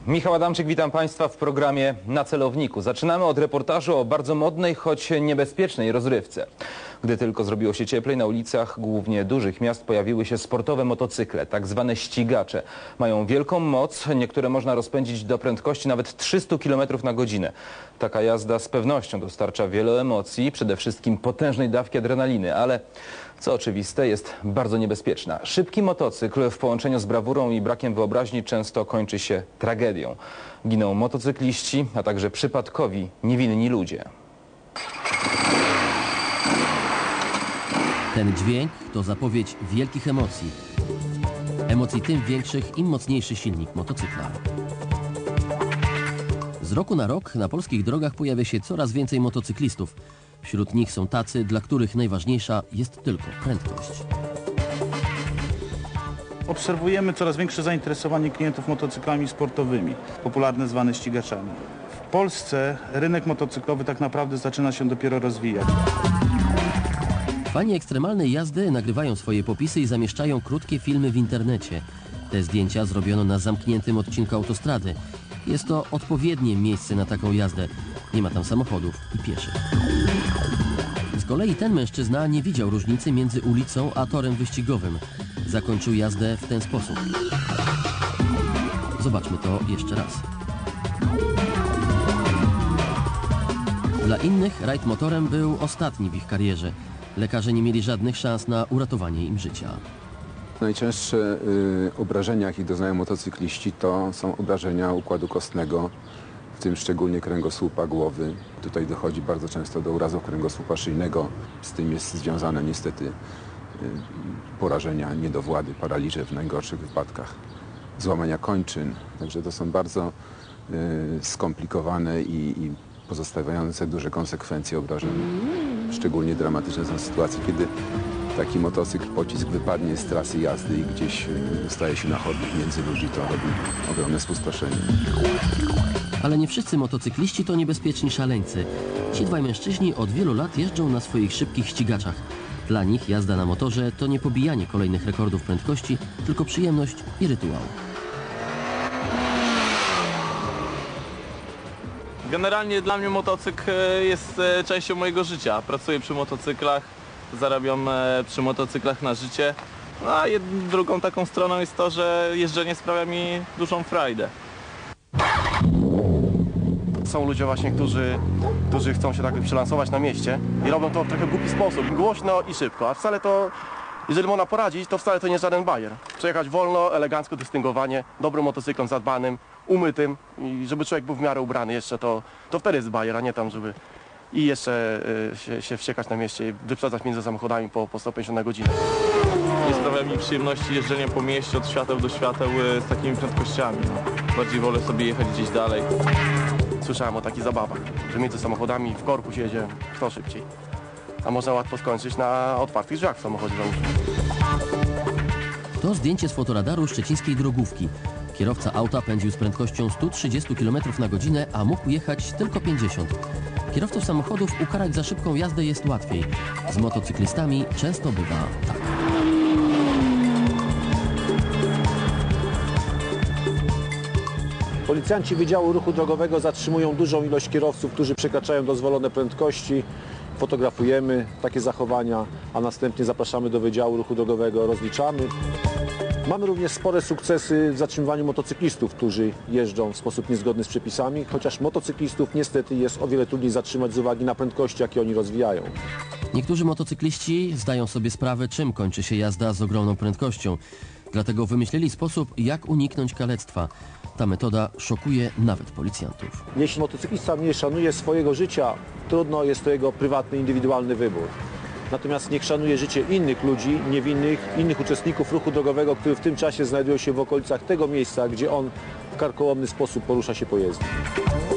Michał Adamczyk, witam Państwa w programie Na Celowniku. Zaczynamy od reportażu o bardzo modnej, choć niebezpiecznej rozrywce. Gdy tylko zrobiło się cieplej, na ulicach głównie dużych miast pojawiły się sportowe motocykle, tak zwane ścigacze. Mają wielką moc, niektóre można rozpędzić do prędkości nawet 300 km na godzinę. Taka jazda z pewnością dostarcza wiele emocji, przede wszystkim potężnej dawki adrenaliny, ale co oczywiste, jest bardzo niebezpieczna. Szybki motocykl w połączeniu z brawurą i brakiem wyobraźni często kończy się tragedią. Giną motocykliści, a także przypadkowi, niewinni ludzie. Ten dźwięk to zapowiedź wielkich emocji. Emocji tym większych, im mocniejszy silnik motocykla. Z roku na rok na polskich drogach pojawia się coraz więcej motocyklistów. Wśród nich są tacy, dla których najważniejsza jest tylko prędkość. Obserwujemy coraz większe zainteresowanie klientów motocyklami sportowymi, popularne zwane ścigaczami. W Polsce rynek motocyklowy tak naprawdę zaczyna się dopiero rozwijać. Fani ekstremalnej jazdy nagrywają swoje popisy i zamieszczają krótkie filmy w internecie. Te zdjęcia zrobiono na zamkniętym odcinku autostrady. Jest to odpowiednie miejsce na taką jazdę. Nie ma tam samochodów i pieszych. Z kolei ten mężczyzna nie widział różnicy między ulicą a torem wyścigowym. Zakończył jazdę w ten sposób. Zobaczmy to jeszcze raz. Dla innych rajd motorem był ostatni w ich karierze. Lekarze nie mieli żadnych szans na uratowanie im życia. Najczęstsze obrażenia, jakich doznają motocykliści, to są obrażenia układu kostnego, w tym szczególnie kręgosłupa, głowy. Tutaj dochodzi bardzo często do urazów kręgosłupa szyjnego. Z tym jest związane niestety porażenia niedowłady, paraliże w najgorszych wypadkach, złamania kończyn. Także to są bardzo skomplikowane i pozostawiające duże konsekwencje obrażenia. Szczególnie dramatyczne są sytuacje, kiedy taki motocykl, pocisk wypadnie z trasy jazdy i gdzieś dostaje się na chodnik między ludzi, to robi ogromne spustoszenie. Ale nie wszyscy motocykliści to niebezpieczni szaleńcy. Ci dwaj mężczyźni od wielu lat jeżdżą na swoich szybkich ścigaczach. Dla nich jazda na motorze to nie pobijanie kolejnych rekordów prędkości, tylko przyjemność i rytuał. Generalnie dla mnie motocykl jest częścią mojego życia. Pracuję przy motocyklach, zarabiam przy motocyklach na życie. No a drugą taką stroną jest to, że jeżdżenie sprawia mi dużą frajdę. Są ludzie właśnie, którzy chcą się tak przelansować na mieście i robią to w trochę głupi sposób, głośno i szybko, a wcale to, jeżeli można poradzić, to wcale to nie jest żaden bajer. Przejechać wolno, elegancko, dystyngowanie, dobrym motocyklem zadbanym, umytym i żeby człowiek był w miarę ubrany jeszcze, to wtedy jest bajer, a nie tam, żeby i jeszcze się wściekać na mieście i wyprzedzać między samochodami po 150 na godzinę. Nie sprawia mi przyjemności jeżdżenie po mieście od świateł do świateł z takimi prędkościami. Bardziej wolę sobie jechać gdzieś dalej. Słyszałem o takich zabawach, że między samochodami w korku się jedzie kto szybciej. A można łatwo skończyć na otwartych drzwiach w samochodzie. To zdjęcie z fotoradaru szczecińskiej drogówki. Kierowca auta pędził z prędkością 130 km na godzinę, a mógł jechać tylko 50. Kierowców samochodów ukarać za szybką jazdę jest łatwiej. Z motocyklistami często bywa tak. Policjanci Wydziału Ruchu Drogowego zatrzymują dużą ilość kierowców, którzy przekraczają dozwolone prędkości. Fotografujemy takie zachowania, a następnie zapraszamy do Wydziału Ruchu Drogowego, rozliczamy. Mamy również spore sukcesy w zatrzymywaniu motocyklistów, którzy jeżdżą w sposób niezgodny z przepisami, chociaż motocyklistów niestety jest o wiele trudniej zatrzymać z uwagi na prędkości, jakie oni rozwijają. Niektórzy motocykliści zdają sobie sprawę, czym kończy się jazda z ogromną prędkością. Dlatego wymyślili sposób, jak uniknąć kalectwa. Ta metoda szokuje nawet policjantów. Jeśli motocyklista nie szanuje swojego życia, trudno, jest to jego prywatny, indywidualny wybór. Natomiast niech szanuje życie innych ludzi, niewinnych, innych uczestników ruchu drogowego, którzy w tym czasie znajdują się w okolicach tego miejsca, gdzie on w karkołomny sposób porusza się po jezdni.